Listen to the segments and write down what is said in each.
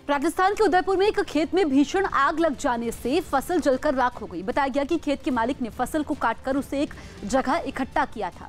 राजस्थान के उदयपुर में एक खेत में भीषण आग लग जाने से फसल जलकर राख हो गई। बताया गया कि खेत के मालिक ने फसल को काटकर उसे एक जगह इकट्ठा किया था,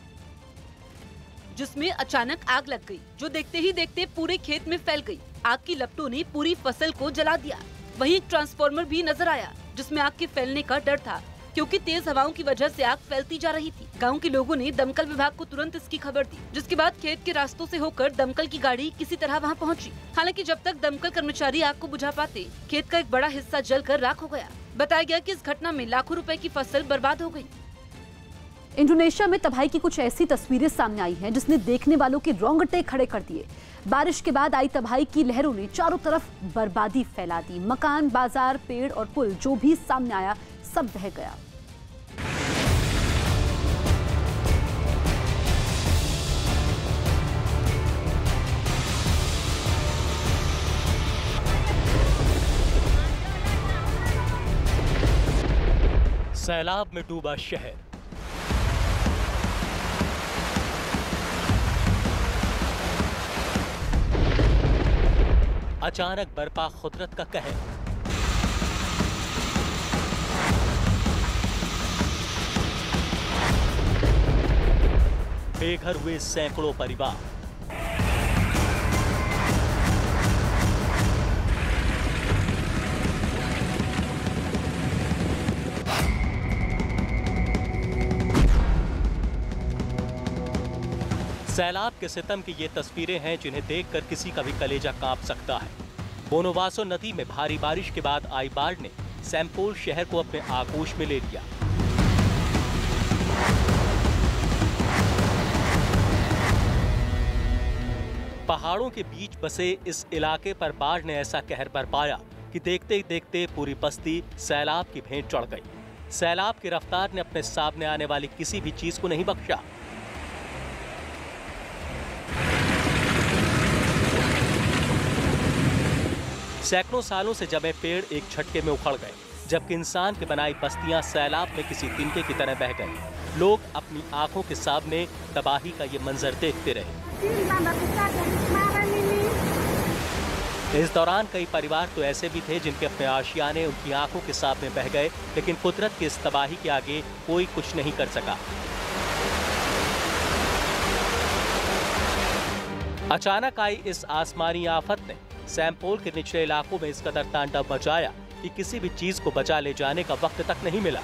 जिसमें अचानक आग लग गई, जो देखते ही देखते पूरे खेत में फैल गई। आग की लपटों ने पूरी फसल को जला दिया। वहीं एक ट्रांसफार्मर भी नजर आया, जिसमें आग के फैलने का डर था, क्योंकि तेज हवाओं की वजह से आग फैलती जा रही थी। गांव के लोगों ने दमकल विभाग को तुरंत इसकी खबर दी, जिसके बाद खेत के रास्तों से होकर दमकल की गाड़ी किसी तरह वहां पहुंची। हालांकि जब तक दमकल कर्मचारी आग को बुझा पाते, खेत का एक बड़ा हिस्सा जलकर राख हो गया। बताया गया कि इस घटना में लाखों रुपए की फसल बर्बाद हो गई। इंडोनेशिया में तबाही की कुछ ऐसी तस्वीरें सामने आई हैं जिसने देखने वालों के रोंगटे खड़े कर दिए। बारिश के बाद आई तबाही की लहरों ने चारों तरफ बर्बादी फैला दी। मकान, बाजार, पेड़ और पुल जो भी सामने आया सब बह गया। सैलाब में डूबा शहर। अचानक बरपा खुदरत का कहर। बेघर हुए सैकड़ों परिवार। सैलाब के सितम की ये तस्वीरें हैं जिन्हें देखकर किसी का भी कलेजा कांप सकता है। बोनोवासो नदी में भारी बारिश के बाद आई बाढ़ ने सैंपोल शहर को अपने आगोश में ले लिया। पहाड़ों के बीच बसे इस इलाके पर बाढ़ ने ऐसा कहर बरपाया कि देखते ही देखते पूरी बस्ती सैलाब की भेंट चढ़ गई। सैलाब की रफ्तार ने अपने सामने आने वाली किसी भी चीज को नहीं बख्शा। सैकड़ों सालों से जमे पेड़ एक झटके में उखड़ गए, जबकि इंसान के बनाई बस्तियां सैलाब में किसी तिनके की तरह बह गई। लोग अपनी आंखों के सामने तबाही का ये मंजर देखते रहे। इस दौरान कई परिवार तो ऐसे भी थे जिनके अपने आशियाने उनकी आंखों के सामने बह गए, लेकिन कुदरत की इस तबाही के आगे कोई कुछ नहीं कर सका। अचानक आई इस आसमानी आफत ने सैंपोल के निचले इलाकों में इस कदर तांडव मचाया कि किसी भी चीज को बचा ले जाने का वक्त तक नहीं मिला।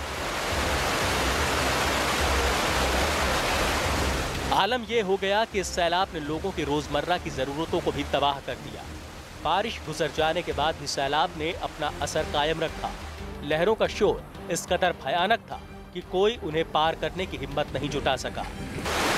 आलम यह हो गया कि इस सैलाब ने लोगों की रोजमर्रा की जरूरतों को भी तबाह कर दिया। बारिश गुजर जाने के बाद भी सैलाब ने अपना असर कायम रखा। लहरों का शोर इस कदर भयानक था कि कोई उन्हें पार करने की हिम्मत नहीं जुटा सका।